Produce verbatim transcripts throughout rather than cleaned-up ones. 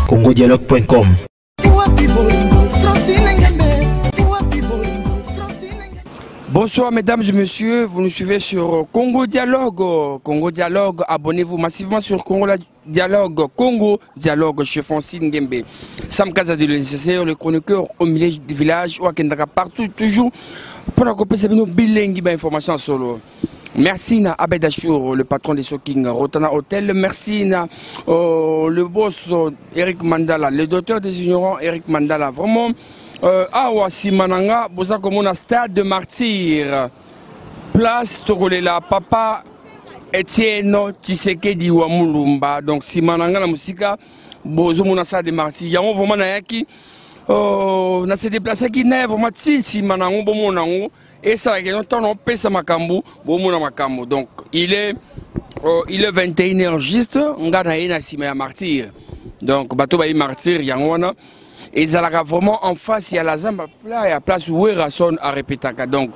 congo dialogue point com. Bonsoir mesdames et messieurs, vous nous suivez sur Congo Dialogue. Congo Dialogue, abonnez-vous massivement sur Congo Dialogue. Congo Dialogue chez Francine Ngembe. Sam Kaza de l'Nécessaire, le chroniqueur au milieu du village, ou à Kendaka partout, toujours pour accompagner nos bilingues d'informations solo. Merci na Abed Achour, le patron de Soking Rotana Hotel. Merci na euh, le boss Eric Mandala, le docteur des ignorants Eric Mandala. Vraiment. Euh, awa simananga boza komona stade de martyr place tokolela papa Etienne Tshisekedi wa Mulumba. Donc simananga na musika bozo mona stade de martyr yango vraiment na yaki euh, na se déplacer qui ne vraiment ti simanango bomonango et ça que non temps pesa makambu bomona makambu. Donc il est euh, il est vingt et une heures juste ngana ina sima ya martyr. Donc bato ba martyr yango wana. Et ils allaient vraiment en face, il y a la Zamba plat et à place où il sonne à répéter. Donc,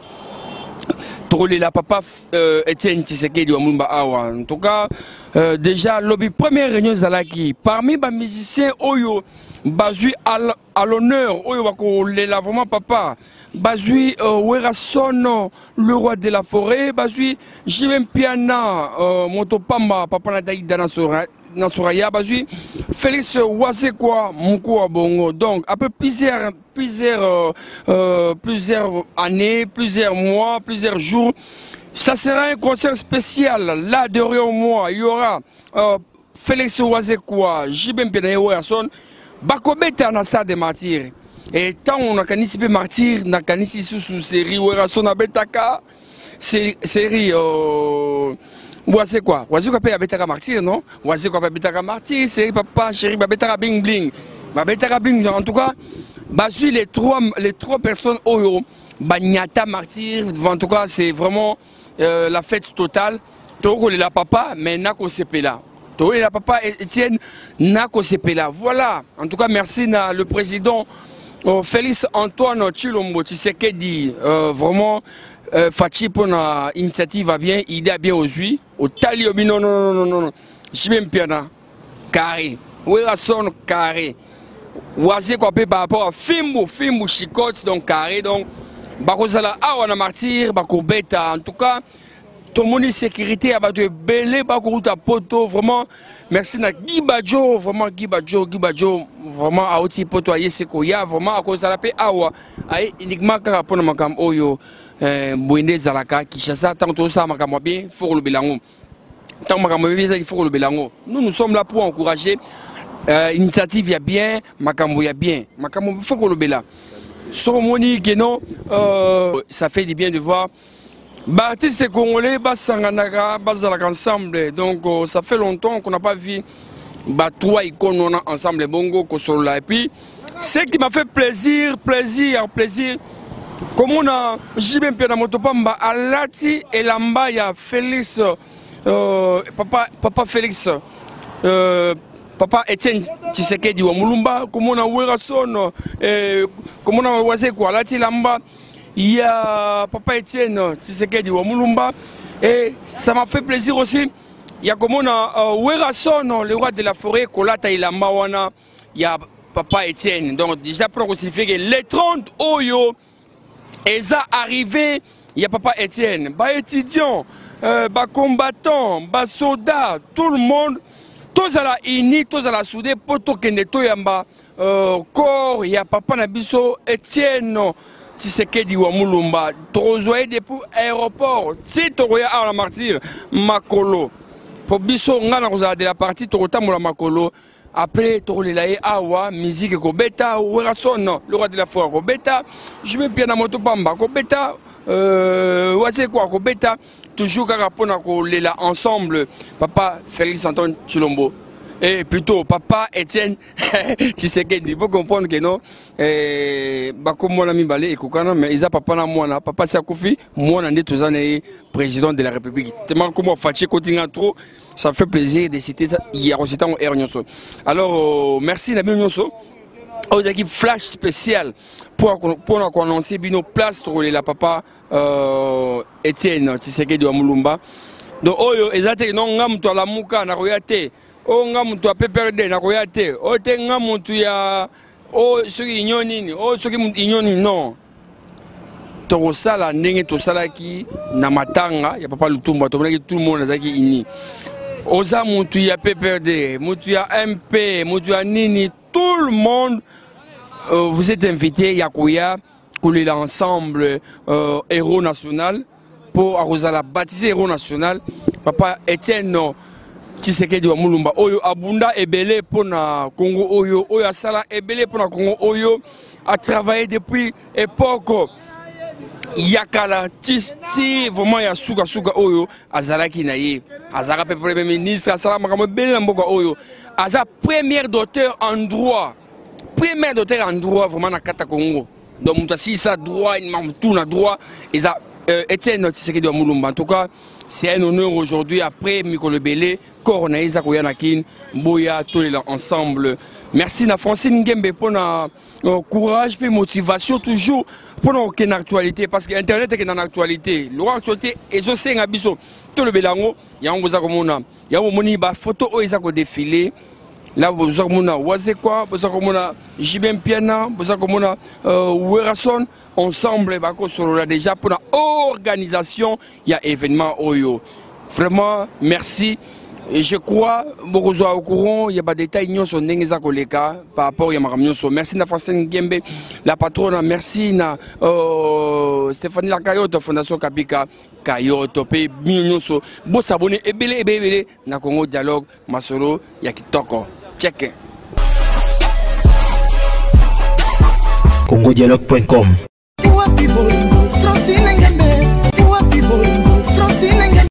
troller la papa Etienne Tshisekedi wa Mulumba awa. En tout cas, euh, déjà, lobby première réunion Zalaki. Parmi les musiciens, Oyo, Bazui à l'honneur, Oyo Wako Lela vraiment papa. Bazui Werason, le roi de la forêt. Bazui Jimem Piana, Motopamba, Papa Nadaï Danasora. Nasouraya, Bazui, Félix Wazekwa, Moukou Bongo. Donc, après plusieurs, plusieurs, euh, euh, plusieurs années, plusieurs mois, plusieurs jours, ça sera un concert spécial. Là, derrière moi, il y aura euh, Félix Wazekwa, Jibem Penaïwason, Bakobeta na stade de martyr. Et tant on a canissé martyr, on a canissé sous série, Werason Abetaka, série. Euh, Wazé quoi? Wazé quoi paye à Betaka Martyr, non? Wazé quoi paye à Betaka Martyr, c'est papa, chéri, Betaka Bing Bling. Betaka Bling, en tout cas, Basu, les trois, les trois personnes, Oyo, Banyata Martyr, en tout cas, c'est vraiment euh, la fête totale. Toro la papa, mais Nako Sepela. Toro la papa, Etienne, Nako Sepela. Voilà, en tout cas, merci na, le président euh, Félix Antoine Tshilombo Tshisekedi, euh, vraiment. Euh, Fachi pour la initiative va bien, idée a bien aujourd'hui. Au Taliobi, non, non, non, non, non. Je vais me perdre. Carré. Werason carré. Oisé quoi par rapport à Fimbo, Fimbo chicote, donc carré. Donc, Bakozala, Awana Martyr, Bako Beta. En tout cas, tout le monde sécurité a battu belé, Bako ta poto. Vraiment, merci à Guy Badjo, vraiment Guy Badjo, Guy Badjo, vraiment à outil poto à Yesekoya, vraiment à cause de la paix Awa. Aïe, uniquement car pour le Makam Oyo. Bouende Zalaka, Kishasa, tant que ça, Makamo bien, il faut le bilango. Tant que Makamo bien, il faut le bilango. Nous, nous sommes là pour encourager. L'initiative, il y a bien, Makamo, il y a bien. Makamo, il faut le bilango. Sur Moni, non, ça fait du bien de voir. Baptiste Congolais, Bassanganaga, Bazalaka ensemble. Donc, ça fait longtemps qu'on n'a pas vu trois icônes ensemble, Bongo, Kosolola. Et puis, ce qui m'a fait plaisir, plaisir, plaisir. Comme on a Jibem Pena Motopamba à Lati et Lamba, il y a Félix, euh, papa, papa Félix, euh, papa Etienne Tshisekedi wa Mulumba, comme on a Werason, euh, comme on a Wazé quoi, Lati Lamba, il y a papa Etienne Tshisekedi wa Mulumba, et ça m'a fait plaisir aussi. Il y a comme on a euh, Werason, le roi de la forêt, Kolata et Lamba, wana, il y a papa Etienne. Donc déjà pour signifier que les trente Oyo. Et ça arrivé, il y a papa Etienne, bah étudiants, euh, bah combattants, bah soldats, tout le monde, tous à la ini, tous à la soudée, pour tout le monde, euh, corps, il y a papa Nabiso, Etienne, Tshisekedi wa Mulumba, trozoé depuis l'aéroport, si tu regardes à la martyr, Makolo, pour Biso, on a de la partie, tu regardes à Makolo. Après, Torolaye Awa, musique Kobeta, Werason, le roi de la forêt Kobeta, je me bien à Motopamba Kobeta, Wazé quoi Kobeta, toujours Karapona Kolela ensemble, papa Félix Antoine Tshilombo. Et plutôt, papa Etienne Tshisekedi, il faut comprendre que non, Bako Mwana Mibale et Kokana, mais ils ont papa na Mwana, papa Sakoufi, Mwana n'est tous années président de la République. Tellement comment Fatih continue trop. Ça fait plaisir de citer ça hier aussi en Air Nyonso. Alors, euh, merci Nabi Nyonso. On a un flash spécial pour pour qu'on annonce bino place pour la papa euh, Etienne Tshisekedi wa Mulumba. Donc, oyo ezate non ngam to la muka na royate. o nga mutu a P P R D na koya te o te nga mutu ya o soki union nini o soki union nini non tokosala ndenge tosalaki na matanga ya Papa Lutumba tomonaki tout le monde azalaki ini oza mutu ya P P R D mutu ya M P mutu ya nini tout le monde euh, vous êtes invité ya koya kolela ensemble euh, héros national pour arrosala baptiser héros national Papa Etienne Tshisekedi wa Mulumba oyo abunda ebele pona Congo oyo oyo asala ebele pona Congo oyo a travaillé depuis époque yakala tisti vraiment ya suka suka oyo azalaki na ye azaka pe premier ministre asala makambo ebele na mboka oyo aza premier docteur en droit premier docteur en droit vraiment na kata Congo donc mutasi ça droit il tout na droit et ça Etienne Tshisekedi wa Mulumba en tout cas c'est un honneur aujourd'hui après Mikolo Belé Corona Isa Koyanakin Boya tous les ensemble. Merci na Francine Ngembe pour na uh, courage et motivation toujours pour notre actualité parce que internet est dans l'actualité. L'actualité est aussi un abisso. Tout le belango, il y a un besoin comme on a. Il y a un moni ba photo o isa ko défilé. Là vous avez mon Waze quoi, vous avez mon Jibem Piana, vous avez mon Werason ensemble ba ko solo déjà pour la organisation, il y a événement Oyo. Vraiment merci. Et je crois, beaucoup au courant, il y a pas de détails sur Nengeza Koleka par rapport à Maramionso. Merci na Francine Ngembe, la patronne, merci na euh, Stéphanie Lakayoto, Fondation Kapika, Kayoto, P. Mignonso. Bon s'abonner, ebele, ebele, na Congo Dialogue, Masoro, Yakitoko. Check. Congo Dialogue point com